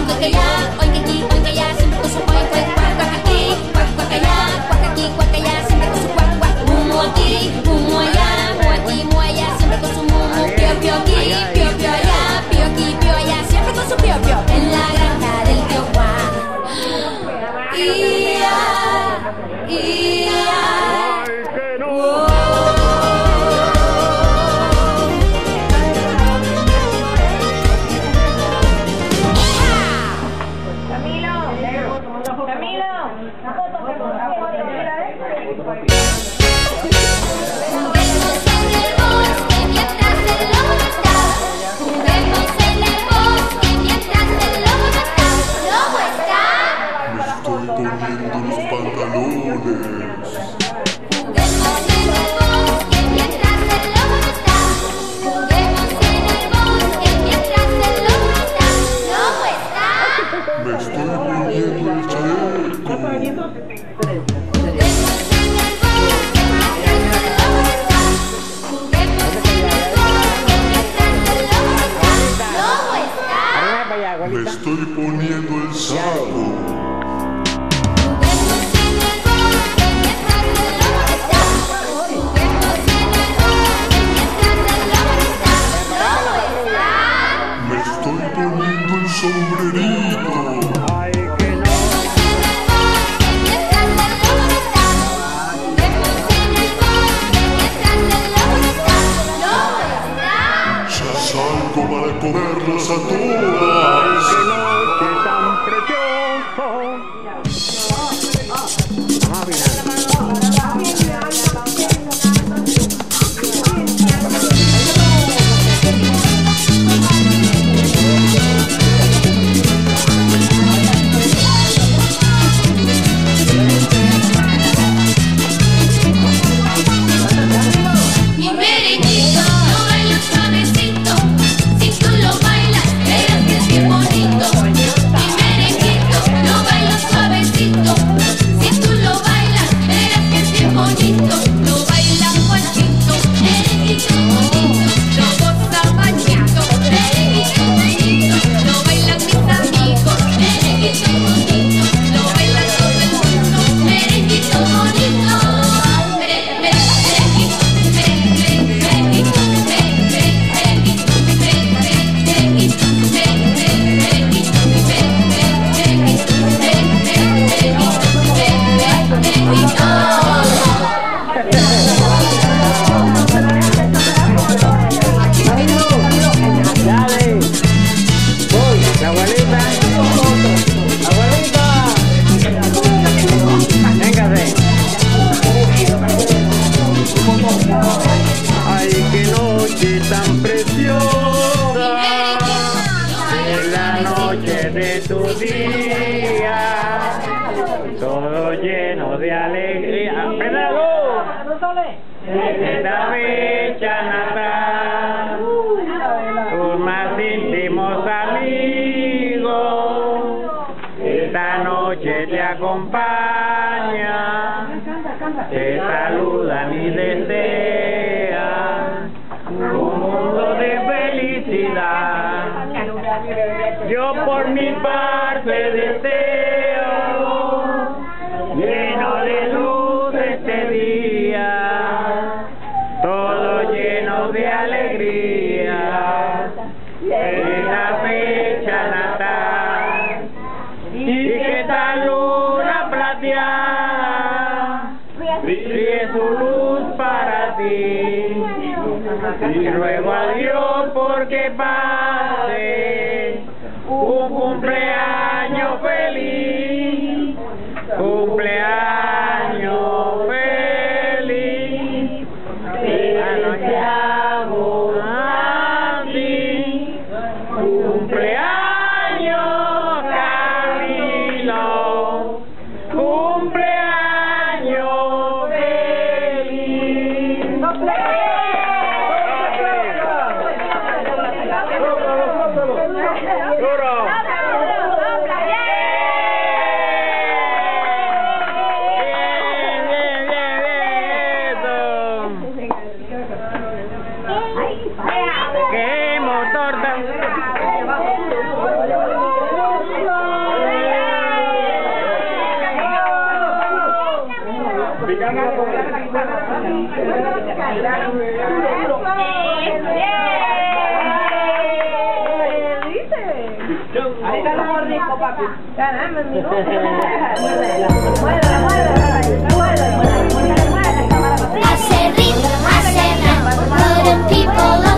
Me estoy poniendo el saco. Me estoy poniendo el sombrerito. Ay, que no. Ya salgo para comerlas a todas. ¡Qué noche tan precioso! Vamos a mirar. Mi merenguito, lo bailo suavecito. Si tú lo bailas, verás que es bien bonito. Mi merenguito, lo bailo suavecito. Si tú lo bailas, verás que es bien bonito. Lo baila Juanito, merenguito bonito. Lo goza Panchito, merenguito bonito. Lo bailan mis amigos, merenguito bonito. Lo baila todo el mundo, merenguito bonito. Dale. Voy, la abuelita. Abuelita. Véngase. Ay, qué noche tan preciosa. Es la noche de tu día. Todo lleno de alegría. ¡Pédalo! Esta fecha natal, tus más íntimos amigos, esta noche te acompaña, te saludan y desean un mundo de felicidad. Yo por mi parte deseo lleno de luz este día, todo lleno de alegría, en la fecha natal, y que esta luna plateada brille su luz para ti, y ruego a Dios porque pase un cumpleaños feliz, cumpleaños feliz, te anunciamos a ti, cumpleaños Camilo, cumpleaños feliz. Ahí está lo rico, papi. Caramba, mi muérdela, muérdela, muérdela. Hace ritmo, hace rap, put 'em people on.